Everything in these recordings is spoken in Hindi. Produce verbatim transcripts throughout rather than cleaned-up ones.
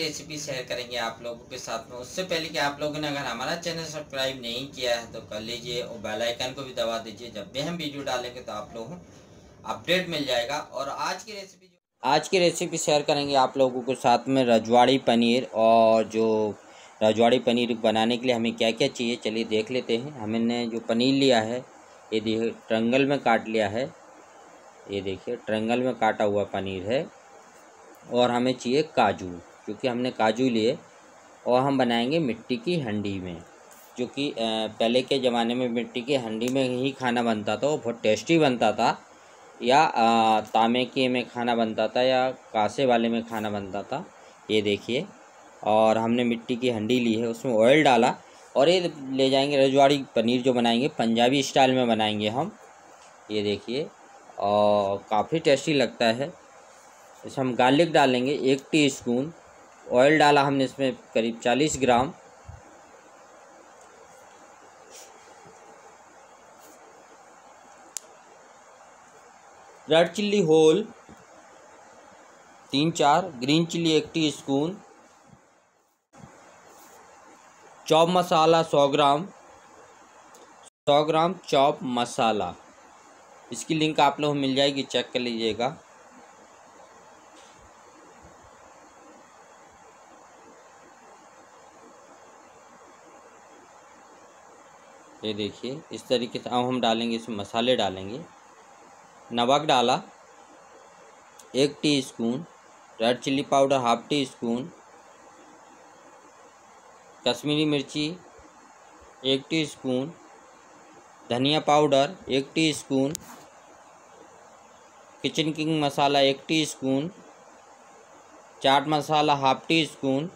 रेसिपी शेयर करेंगे आप लोगों के साथ में। उससे पहले कि आप लोगों ने अगर हमारा चैनल सब्सक्राइब नहीं किया है तो कर लीजिए और बेल आइकन को भी दबा दीजिए। जब भी हम वीडियो डालेंगे तो आप लोगों को अपडेट मिल जाएगा। और आज की रेसिपी आज की रेसिपी शेयर करेंगे आप लोगों के साथ में रजवाड़ी पनीर। और जो रजवाड़ी पनीर बनाने के लिए हमें क्या क्या चाहिए चलिए देख लेते हैं। हमने जो पनीर लिया है ये देखिए ट्रायंगल में काट लिया है, ये देखिए ट्रायंगल में काटा हुआ पनीर है। और हमें चाहिए काजू, क्योंकि हमने काजू लिए और हम बनाएंगे मिट्टी की हंडी में, जो कि पहले के ज़माने में मिट्टी की हंडी में ही खाना बनता था। वो बहुत टेस्टी बनता था, या तांबे के में खाना बनता था या कांसे वाले में खाना बनता था। ये देखिए, और हमने मिट्टी की हंडी ली है, उसमें ऑयल डाला और ये ले जाएंगे रजवाड़ी पनीर जो बनाएंगे पंजाबी स्टाइल में बनाएंगे हम। ये देखिए, और काफ़ी टेस्टी लगता है। इसमें हम गार्लिक डालेंगे एक टीस्पून, ऑयल डाला हमने इसमें करीब चालीस ग्राम, रेड चिल्ली होल तीन चार, ग्रीन चिल्ली एक टीस्पून, चॉप मसाला सौ ग्राम, सौ ग्राम चॉप मसाला। इसकी लिंक आप लोग मिल जाएगी, चेक कर लीजिएगा। ये देखिए इस तरीके से अब हम डालेंगे, इसमें मसाले डालेंगे। नमक डाला एक teaspoon, red chilli powder half टी स्पून, कश्मीरी मिर्ची एक टीस्पून, धनिया पाउडर एक टीस्पून, किचन किंग मसाला एक टीस्पून, चाट मसाला हाफ टी स्पून,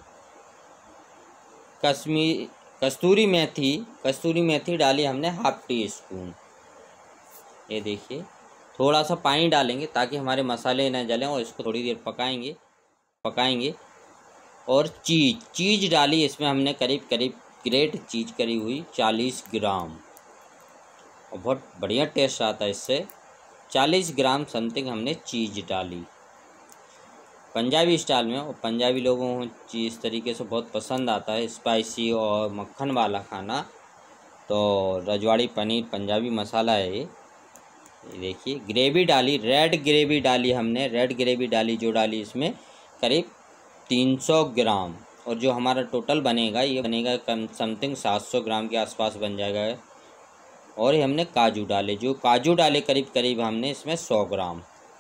कश्मीर कस्तूरी मेथी कस्तूरी मेथी डाली हमने हाफ टी स्पून। ये देखिए, थोड़ा सा पानी डालेंगे ताकि हमारे मसाले न जलें, और इसको थोड़ी देर पकाएंगे पकाएंगे और चीज़ चीज़ डाली इसमें हमने करीब करीब ग्रेट चीज़ करी हुई चालीस ग्राम, और बहुत बढ़िया टेस्ट आता है इससे। चालीस ग्राम समथिंग हमने चीज़ डाली पंजाबी स्टाइल में, और पंजाबी लोगों को चीज़ तरीके से बहुत पसंद आता है, स्पाइसी और मक्खन वाला खाना। तो रजवाड़ी पनीर पंजाबी मसाला है ये। देखिए ग्रेवी डाली, रेड ग्रेवी डाली हमने, रेड ग्रेवी डाली जो डाली इसमें करीब तीन सौ ग्राम, और जो हमारा टोटल बनेगा ये बनेगा कम समथिंग सात सौ ग्राम के आसपास बन जाएगा। और ये हमने काजू डाले, जो काजू डाले करीब करीब हमने इसमें सौ ग्राम।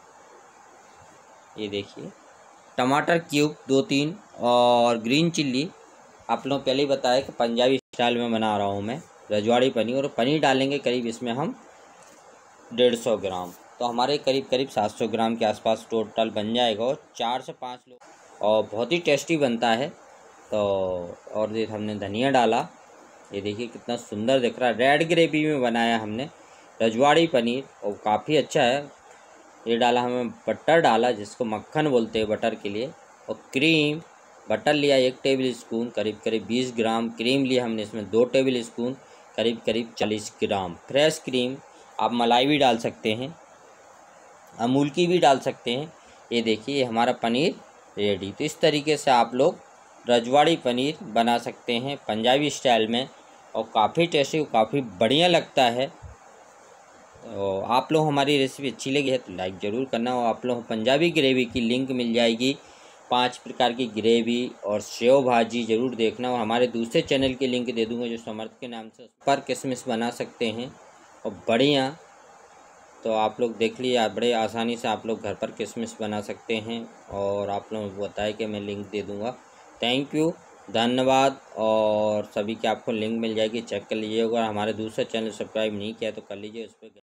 ये देखिए, टमाटर क्यूब दो तीन, और ग्रीन चिल्ली आप लोग पहले ही बताया कि पंजाबी स्टाइल में बना रहा हूँ मैं रजवाड़ी पनीर। और पनीर डालेंगे करीब इसमें हम डेढ़ सौ ग्राम, तो हमारे करीब करीब सात सौ ग्राम के आसपास टोटल बन जाएगा। और चार से पाँच लोग, और बहुत ही टेस्टी बनता है। तो और ये हमने धनिया डाला, ये देखिए कितना सुंदर दिख रहा है। रेड ग्रेवी में बनाया हमने रजवाड़ी पनीर, और काफ़ी अच्छा है। ये डाला हमें बटर डाला, जिसको मक्खन बोलते हैं बटर के लिए। और क्रीम बटर लिया एक टेबल स्पून, करीब करीब बीस ग्राम। क्रीम लिया हमने इसमें दो टेबल स्पून, करीब करीब चालीस ग्राम फ्रेश क्रीम। आप मलाई भी डाल सकते हैं, अमूल की भी डाल सकते हैं। ये देखिए ये हमारा पनीर रेडी। तो इस तरीके से आप लोग रजवाड़ी पनीर बना सकते हैं पंजाबी स्टाइल में, और काफ़ी टेस्टी, काफ़ी बढ़िया लगता है। तो आप लोग हमारी रेसिपी अच्छी लगी है तो लाइक ज़रूर करना। और आप लोग पंजाबी ग्रेवी की लिंक मिल जाएगी, पांच प्रकार की ग्रेवी और सेव भाजी ज़रूर देखना। और हमारे दूसरे चैनल की लिंक दे दूंगा जो समर्थ के नाम से, पर किशमिश बना सकते हैं और बढ़िया। तो आप लोग देख लीजिए, बड़े आसानी से आप लोग घर पर किशमिश बना सकते हैं। और आप लोग बताए कि मैं लिंक दे दूँगा। थैंक यू, धन्यवाद। और सभी के आपको लिंक मिल जाएगी, चेक कर लीजिएगा। हमारे दूसरे चैनल सब्सक्राइब नहीं किया तो कर लीजिए, उस पर